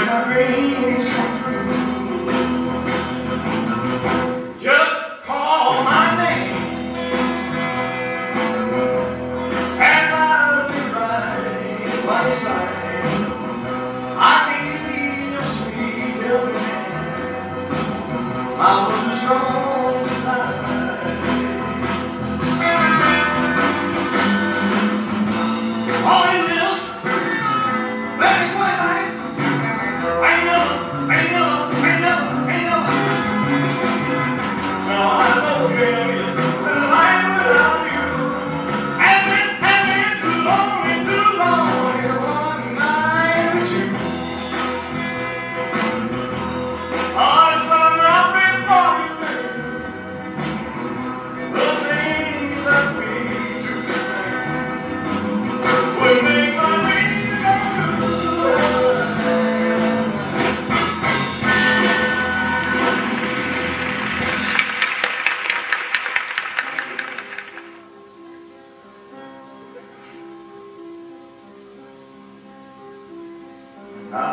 my dreams come true. Just call my name, and I'll be right by your side. I need your sweet helping hand. I wasn't strong tonight. All you will, let me play right. Ain't never. Now I know, girl, you're the life without you. I've been too long in one night with you. Oh, it's gonna not be for you, the things that we do will make my dreams come true. Now,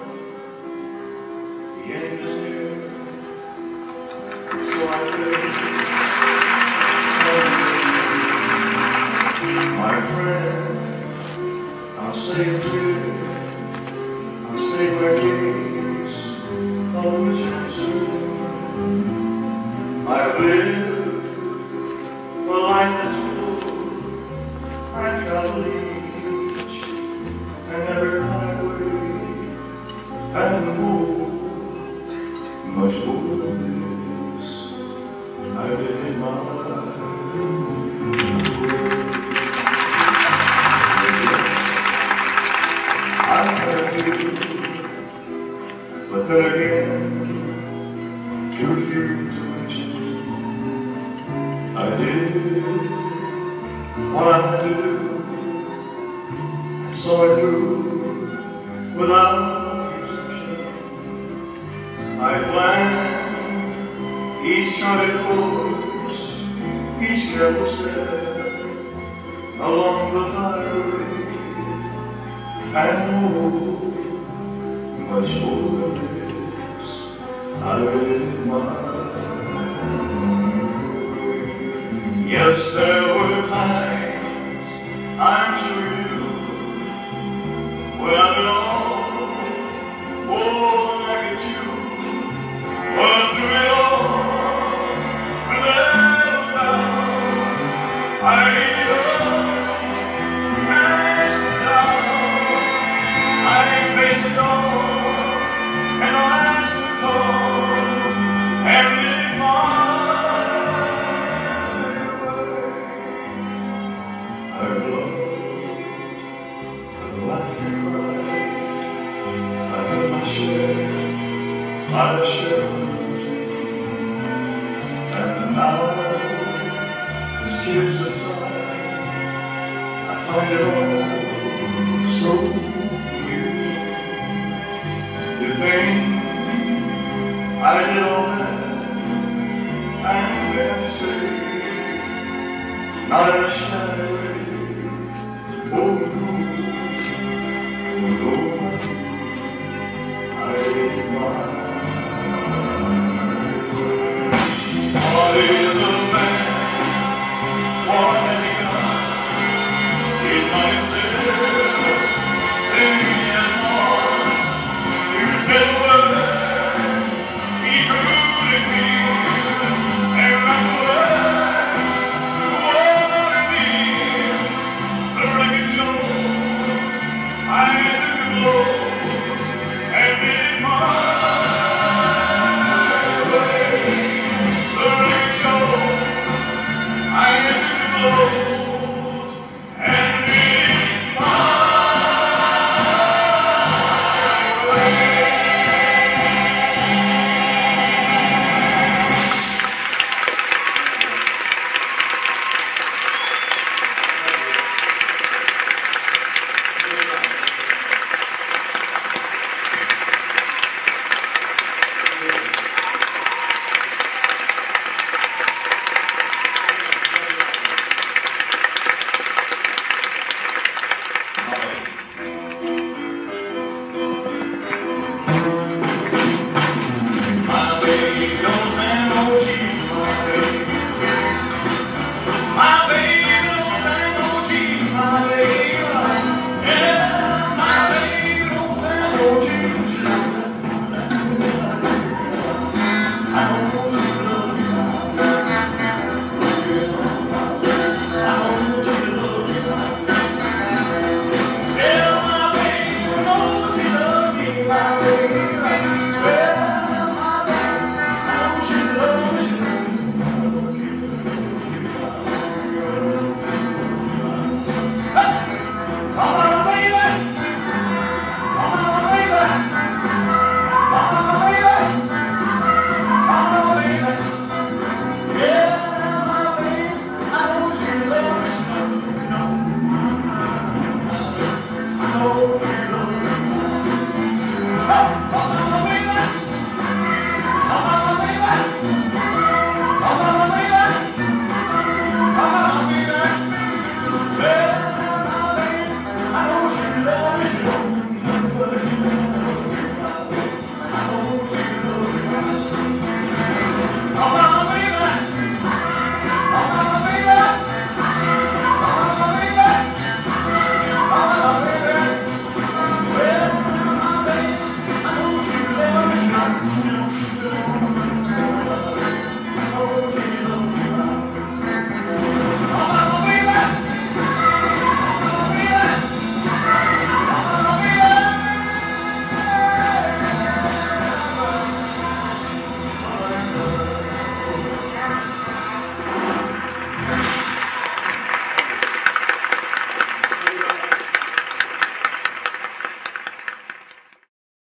the end is near, so I say, my friend, I'll say it clear, I'll state my case, of which I'm sure. I've lived a life that's full, I travel each and every highway. And more, much more than this, I did in my life. I heard you, but then again, you refused to mention. I did what I had to do, and so I do, without I planned each charted course, each careful step along the highway, and more, much more than this, I did my way. Yes, there were times, I'm sure you knew, when I belonged, oh, like a Jew. But through it all, and then down, I needed up and down. I faced it all, and I stood tall, and lived my way. I've loved, I've laughed and cried, I've had my share. I've shared and now, as tears subside, I find it all so